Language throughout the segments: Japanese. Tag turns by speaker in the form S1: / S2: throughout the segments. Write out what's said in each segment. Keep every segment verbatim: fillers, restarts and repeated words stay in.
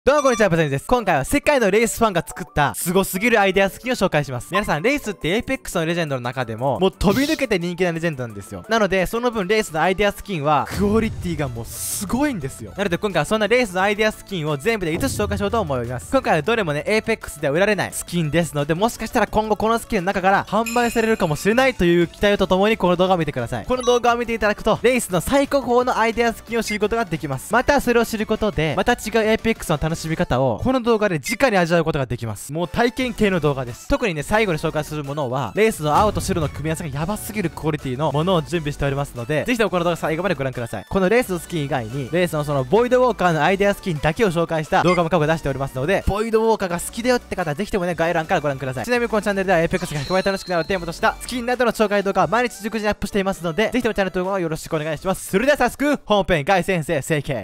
S1: どうもこんにちは、パタニです。今回は世界のレースファンが作った凄すぎるアイデアスキンを紹介します。皆さん、レースってエイペックスのレジェンドの中でももう飛び抜けて人気なレジェンドなんですよ。なので、その分レースのアイデアスキンはクオリティがもうすごいんですよ。なので今回はそんなレースのアイデアスキンを全部でいつつ紹介しようと思います。今回はどれもね、エイペックスでは売られないスキンですので、もしかしたら今後このスキンの中から販売されるかもしれないという期待とともにこの動画を見てください。この動画を見ていただくと、レースの最高峰のアイデアスキンを知ることができます。またそれを知ることで、また違うエイペックスの楽しみ方をこの動画で直に味わうことができます。もう体験系の動画です。特にね、最後に紹介するものはレースの青と白の組み合わせがヤバすぎるクオリティのものを準備しておりますので、ぜひともこの動画最後までご覧ください。このレースのスキン以外にレースのそのボイドウォーカーのアイデアスキンだけを紹介した動画も過去出しておりますので、ボイドウォーカーが好きだよって方はぜひともね、概要欄からご覧ください。ちなみにこのチャンネルではエイペックスがひゃくばい楽しくなるテーマとしたスキンなどの紹介動画を毎日熟時にアップしていますので、ぜひともチャンネル登録をよろしくお願いします。それでは早速本編ガイ先生成形。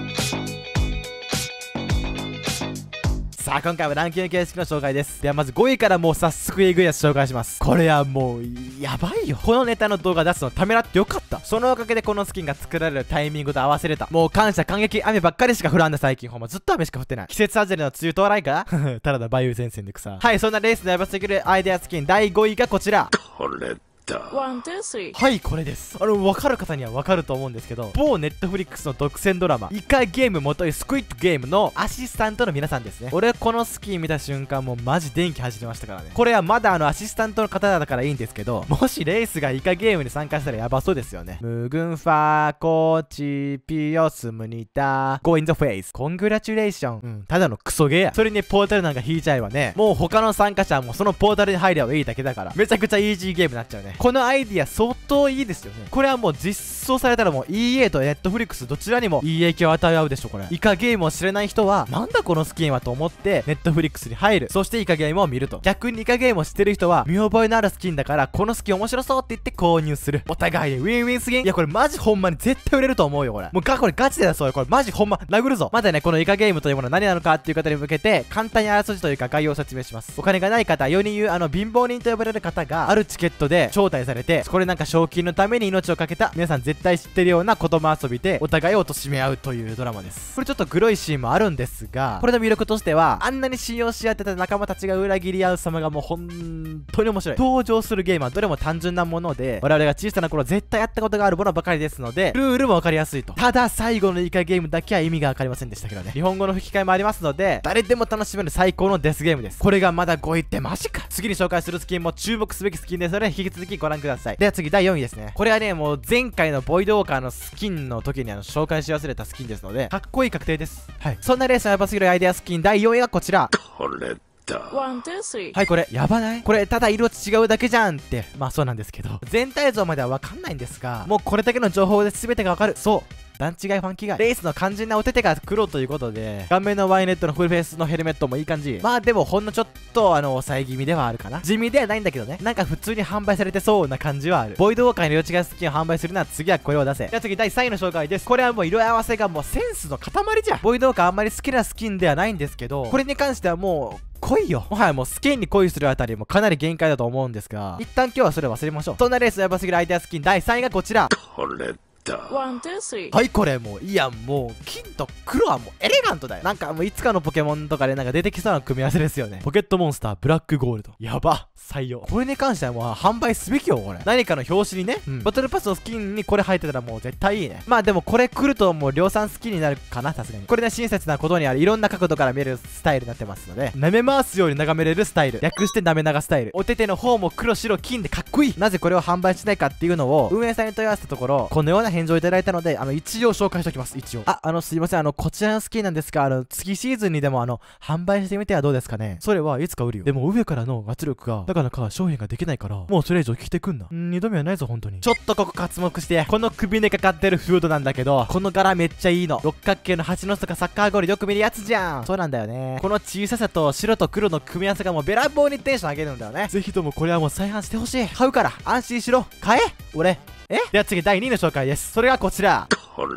S1: さあ今回はランキング形式の紹介です。ではまずごいからもう早速えぐいやつ紹介します。これはもうやばいよ。このネタの動画出すのためらってよかった。そのおかげでこのスキンが作られるタイミングと合わせれた。もう感謝感激。雨ばっかりしか降らんだ最近。ほんまずっと雨しか降ってない。季節外れの梅雨到来かただの梅雨前線で草。はい、そんなレースのやばすぎるアイデアスキンだいごいがこちら。これはい、これです。あの、分かる方には分かると思うんですけど、某ネットフリックスの独占ドラマ、イカゲーム元いスクイッドゲームのアシスタントの皆さんですね。俺、このスキン見た瞬間、もうマジ電気走りましたからね。これはまだあの、アシスタントの方だからいいんですけど、もしレースがイカゲームに参加したらやばそうですよね。ムグンファーコーチピオスムニタゴインザフェイスコングラチュレーション。うん、ただのクソゲーや。それにポータルなんか引いちゃえばね、もう他の参加者はもうそのポータルに入ればいいだけだから、めちゃくちゃイージーゲームになっちゃうね。このアイディア相当いいですよね。これはもう実装されたらもう イーエー と Netflix どちらにもいい影響を与え合うでしょ。これイカゲームを知らない人はなんだこのスキンはと思って Netflix に入る。そしてイカゲームを見ると、逆にイカゲームを知ってる人は見覚えのあるスキンだからこのスキン面白そうって言って購入する。お互いでウィンウィンスキン。いやこれマジほんまに絶対売れると思うよ。これもうがこれガチでだそうよ。これマジほんま殴るぞ。まだね、このイカゲームというものは何なのかっていう方に向けて簡単にあらすじというか概要を説明します。お金がない方、世に言うあの貧乏人と呼ばれる方があるチケットで招待されて、これなんか賞金のために命をかけた皆さん絶対知ってるような子供遊びでお互いを貶め合うというドラマです。これちょっとグロいシーンもあるんですが、これの魅力としてはあんなに信用し合ってた仲間たちが裏切り合う様がもう本当に面白い。登場するゲームはどれも単純なもので、我々が小さな頃絶対やったことがあるものばかりですので、ルールも分かりやすいと。ただ最後のイカゲームだけは意味が分かりませんでしたけどね。日本語の吹き替えもありますので、誰でも楽しめる最高のデスゲームです。これがまだごいってマジか。次に紹介するスキンも注目すべきスキンですので、引き続きご覧ください。では次だいよんいですね。これはね、もう前回のボイドウォーカーのスキンの時にあの紹介し忘れたスキンですので、かっこいい確定です。はい、そんなレースのやばすぎるアイデアスキンだいよんいがこちら。これはい、これやばない？これただ色違うだけじゃんって、まあそうなんですけど、全体像まではわかんないんですが、もうこれだけの情報で全てがわかる。そう段違いファンキーがレースの肝心なお手手が黒ということで、顔面のワイネットのフルフェイスのヘルメットもいい感じ。まあでもほんのちょっとあの抑え気味ではあるかな。地味ではないんだけどね、なんか普通に販売されてそうな感じはある。ボイドウォーカーの色違いスキンを販売するなら次はこれを出せ。じゃあ次だいさんいの紹介です。これはもう色合わせがもうセンスの塊じゃん。ボイドウォーカーあんまり好きなスキンではないんですけど、これに関してはもう恋よ。もはやもうスキンに恋するあたりもかなり限界だと思うんですが、一旦今日はそれ忘れましょう。そんなレースやばすぎるアイデアスキンだいさんいがこちら。これはい、これもういやもう金と黒はもうエレガントだよ。なんかもういつかのポケモンとかでなんか出てきそうな組み合わせですよね。ポケットモンスターブラックゴールドやば採用。これに関してはもう販売すべきよ。これ何かの表紙にね、うん、バトルパスのスキンにこれ入ってたらもう絶対いいね。まあでもこれ来るともう量産スキンになるかな、さすがに。これね、親切なことにあるいろんな角度から見えるスタイルになってますので、舐め回すように眺めれるスタイル、略して舐め長スタイル。お手手の方も黒白金でかっこいい。なぜこれを販売しないかっていうのを運営さんに問い合わせたところ、このような返事をいただいたので、あの一応紹介しておきます。一応ああのすいません、あのこちらのスキンなんですが、あの次シーズンにでもあの販売してみてはどうですかね。それはいつか売るよ。でも上からの圧力がなかなか商品ができないから、もうそれ以上聞いてくんな。ん二度目はないぞ本当に。ちょっとここ刮目して、この首にかかってるフードなんだけど、この柄めっちゃいいの。六角形の蜂の巣とかサッカーゴールよく見るやつじゃん。そうなんだよね。この小ささと白と黒の組み合わせがもうべらぼうにテンション上げるんだよね。ぜひともこれはもう再販してほしい。買うから安心しろ。買え俺。えでは次だいにいの紹介です。それがこちら。これ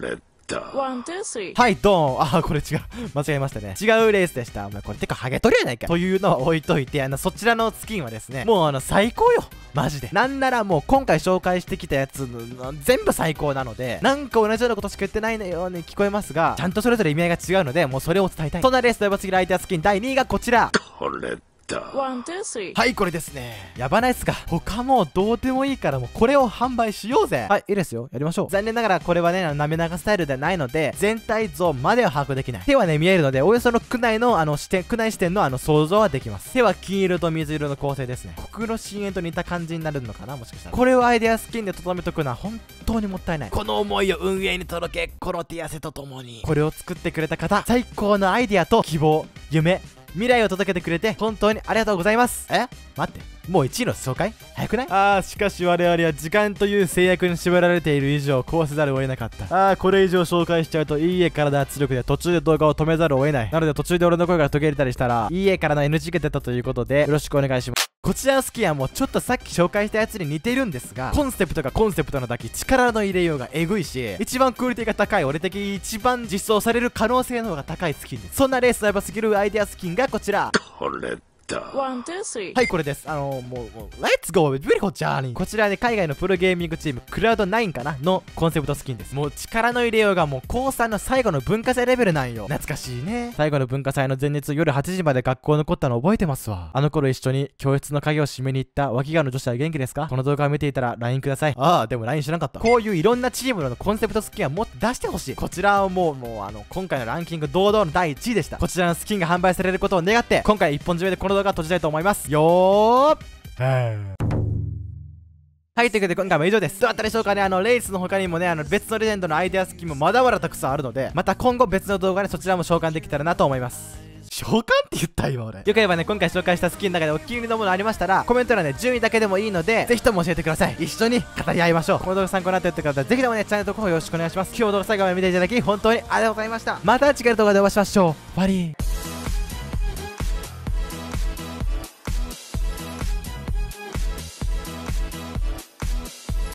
S2: ワン、ツー、スリー。
S1: はい、ドーン。あー、これ違う。間違えましたね。違うレースでした。お前、これ、てか、ハゲ取るやないか。というのは置いといて、あの、そちらのスキンはですね、もう、あの、最高よ。マジで。なんならもう、今回紹介してきたやつの、全部最高なので、なんか同じようなことしか言ってないのように聞こえますが、ちゃんとそれぞれ意味合いが違うので、もうそれを伝えたい。そんなレースと呼ば次のアイデアスキンだいにいがこちら。
S2: これワン、ツー、スリー。
S1: はい、これですね。やばないっすか。他もうどうでもいいからもうこれを販売しようぜ。はい、いいですよ。やりましょう。残念ながらこれはね、なめながスタイルではないので、全体像までは把握できない。手はね、見えるので、およその区内のあの視点、区内視点のあの想像はできます。手は金色と水色の構成ですね。黒の深淵と似た感じになるのかな、もしかしたら。これをアイデアスキンで留めとくのは本当にもったいない。この思いを運営に届け、この手汗とともに。これを作ってくれた方、最高のアイデアと希望、夢、未来を届けてくれて本当にありがとうございます。え、待って、もういちいの紹介早くない？ああ、しかし我々は時間という制約に縛られている以上こうせざるを得なかった。ああ、これ以上紹介しちゃうと イーエー からの圧力で途中で動画を止めざるを得ない。なので途中で俺の声が途切れたりしたら イーエー からの エヌジー が出たということでよろしくお願いします。こちらのスキンはもうちょっとさっき紹介したやつに似てるんですが、コンセプトがコンセプトなだけ力の入れようがエグいし、一番クオリティが高い、俺的に一番実装される可能性の方が高いスキンです。そんなレースやばすぎるアイデアスキンがこちら。
S2: これワン、ツー、スリー。
S1: はい、これです。あのー、もう、もう、Let's go beautiful journey。こちらで海外のプロゲーミングチーム、クラウドナインかなのコンセプトスキンです。もう力の入れようがもう高さんの最後の文化祭レベルなんよ。懐かしいね。最後の文化祭の前日夜はちじまで学校残ったの覚えてますわ。あの頃一緒に教室の鍵を閉めに行った脇側の女子は元気ですか？この動画を見ていたら ライン ください。ああ、でも ライン 知らなかった。こういういろんなチームのコンセプトスキンはもっと出してほしい。こちらをもう、もうあの、今回のランキング堂々のだいいちいでした。こちらのスキンが販売されることを願って、今回一本締めでこの動画を閉じたいと思います。よーはい、ということで今回も以上です。どうだったでしょうかね。あのレースの他にもね、あの別のレジェンドのアイデアスキンもまだまだたくさんあるので、また今後別の動画でそちらも召喚できたらなと思います。召喚って言った今俺。よければね、今回紹介したスキンの中でお気に入りのものありましたら、コメント欄で順位だけでもいいので、ぜひとも教えてください。一緒に語り合いましょう。この動画参考になっている方はぜひともね、チャンネル登録よろしくお願いします。今日の動画最後まで見ていただき本当にありがとうございました。また次回の動画でお会いしましょう。終わり。